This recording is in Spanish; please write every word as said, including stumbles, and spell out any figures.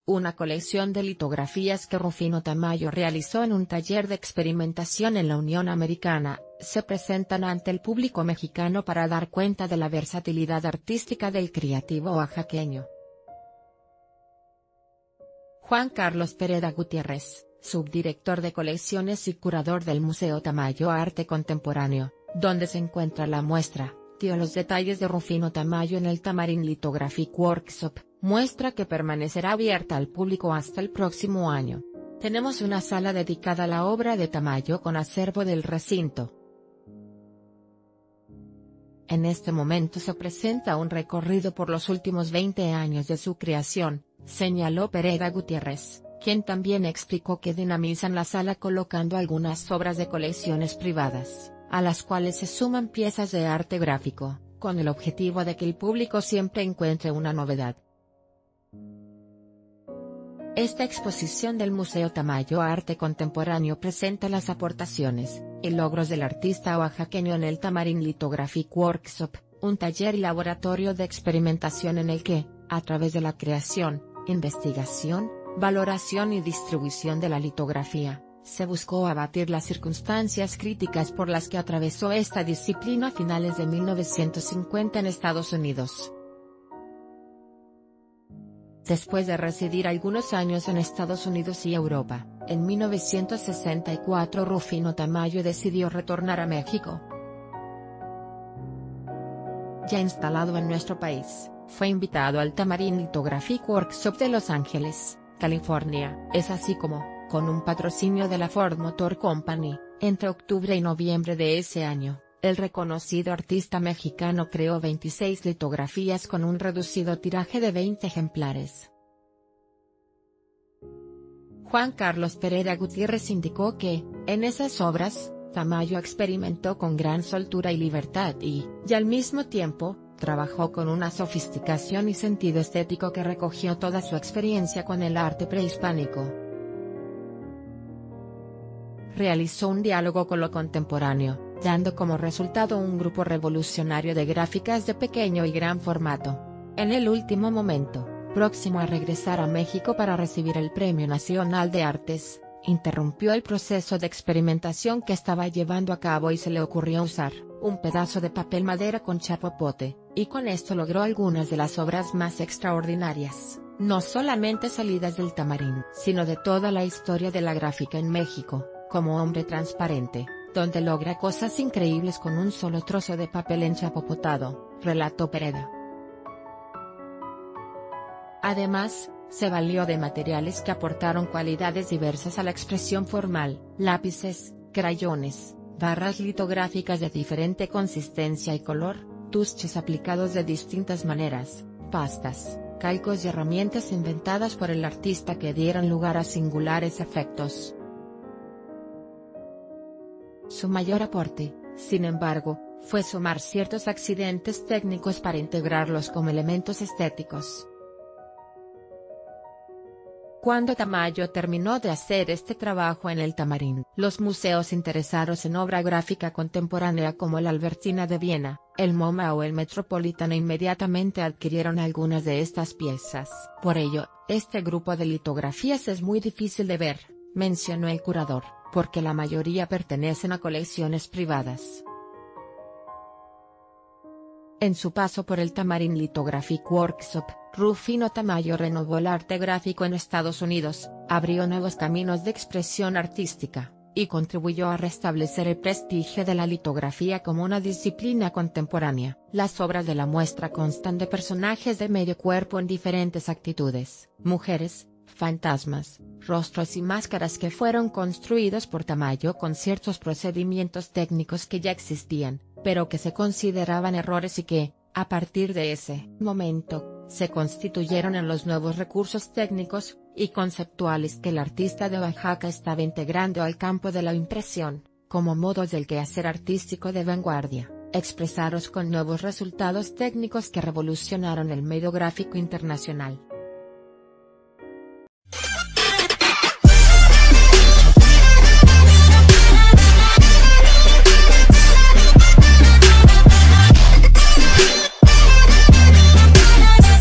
una colección de litografías que Rufino Tamayo realizó en un taller de experimentación en la Unión Americana, se presentan ante el público mexicano para dar cuenta de la versatilidad artística del creativo oaxaqueño. Juan Carlos Pereda Gutiérrez, subdirector de colecciones y curador del Museo Tamayo Arte Contemporáneo, donde se encuentra la muestra, dio los detalles de Rufino Tamayo en el Tamarin Lithographic Workshop, muestra que permanecerá abierta al público hasta el próximo año. Tenemos una sala dedicada a la obra de Tamayo con acervo del recinto. En este momento se presenta un recorrido por los últimos veinte años de su creación, señaló Pereda Gutiérrez, quien también explicó que dinamizan la sala colocando algunas obras de colecciones privadas, a las cuales se suman piezas de arte gráfico, con el objetivo de que el público siempre encuentre una novedad. Esta exposición del Museo Tamayo Arte Contemporáneo presenta las aportaciones y logros del artista oaxaqueño en el Tamarin Lithographic Workshop, un taller y laboratorio de experimentación en el que, a través de la creación, investigación, valoración y distribución de la litografía, se buscó abatir las circunstancias críticas por las que atravesó esta disciplina a finales de mil novecientos cincuenta en Estados Unidos. Después de residir algunos años en Estados Unidos y Europa, en mil novecientos sesenta y cuatro Rufino Tamayo decidió retornar a México. Ya instalado en nuestro país, fue invitado al Tamarin Lithographic Workshop de Los Ángeles, California. Es así como, con un patrocinio de la Ford Motor Company, entre octubre y noviembre de ese año, el reconocido artista mexicano creó veintiséis litografías con un reducido tiraje de veinte ejemplares. Juan Carlos Pereda Gutiérrez indicó que, en esas obras, Tamayo experimentó con gran soltura y libertad y, y al mismo tiempo, trabajó con una sofisticación y sentido estético que recogió toda su experiencia con el arte prehispánico. Realizó un diálogo con lo contemporáneo, dando como resultado un grupo revolucionario de gráficas de pequeño y gran formato. En el último momento, próximo a regresar a México para recibir el Premio Nacional de Artes, interrumpió el proceso de experimentación que estaba llevando a cabo y se le ocurrió usar un pedazo de papel madera con chapopote, y con esto logró algunas de las obras más extraordinarias, no solamente salidas del Tamarin, sino de toda la historia de la gráfica en México, como Hombre Transparente, donde logra cosas increíbles con un solo trozo de papel enchapopotado, relató Pereda. Además, se valió de materiales que aportaron cualidades diversas a la expresión formal: lápices, crayones, barras litográficas de diferente consistencia y color, tusches aplicados de distintas maneras, pastas, calcos y herramientas inventadas por el artista que dieron lugar a singulares efectos. Su mayor aporte, sin embargo, fue sumar ciertos accidentes técnicos para integrarlos como elementos estéticos. Cuando Tamayo terminó de hacer este trabajo en el Tamarin, los museos interesados en obra gráfica contemporánea como el Albertina de Viena, el MoMA o el Metropolitan inmediatamente adquirieron algunas de estas piezas. Por ello, este grupo de litografías es muy difícil de ver, mencionó el curador, porque la mayoría pertenecen a colecciones privadas. En su paso por el Tamarin Lithographic Workshop, Rufino Tamayo renovó el arte gráfico en Estados Unidos, abrió nuevos caminos de expresión artística, y contribuyó a restablecer el prestigio de la litografía como una disciplina contemporánea. Las obras de la muestra constan de personajes de medio cuerpo en diferentes actitudes, mujeres, fantasmas, rostros y máscaras que fueron construidos por Tamayo con ciertos procedimientos técnicos que ya existían, pero que se consideraban errores y que, a partir de ese momento, se constituyeron en los nuevos recursos técnicos y conceptuales que el artista de Oaxaca estaba integrando al campo de la impresión, como modos del quehacer artístico de vanguardia, expresados con nuevos resultados técnicos que revolucionaron el medio gráfico internacional.